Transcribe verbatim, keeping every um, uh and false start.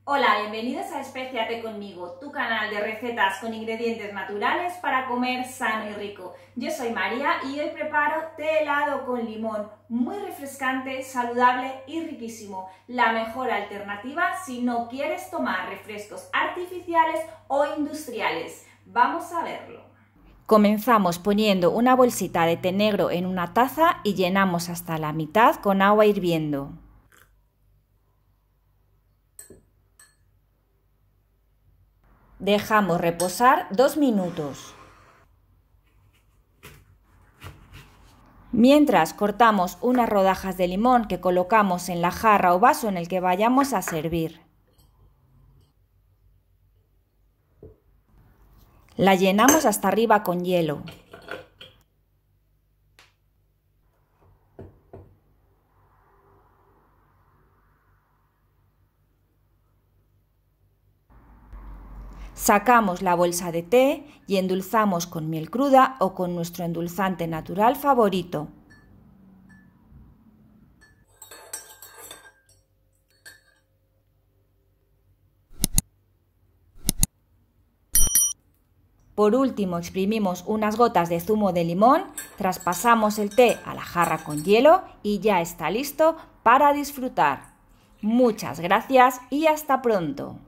Hola, bienvenidos a Espéciate conmigo, tu canal de recetas con ingredientes naturales para comer sano y rico. Yo soy María y hoy preparo té helado con limón, muy refrescante, saludable y riquísimo. La mejor alternativa si no quieres tomar refrescos artificiales o industriales. Vamos a verlo. Comenzamos poniendo una bolsita de té negro en una taza y llenamos hasta la mitad con agua hirviendo. Dejamos reposar dos minutos. Mientras cortamos unas rodajas de limón que colocamos en la jarra o vaso en el que vayamos a servir. La llenamos hasta arriba con hielo. Sacamos la bolsa de té y endulzamos con miel cruda o con nuestro endulzante natural favorito. Por último, exprimimos unas gotas de zumo de limón, traspasamos el té a la jarra con hielo y ya está listo para disfrutar. Muchas gracias y hasta pronto.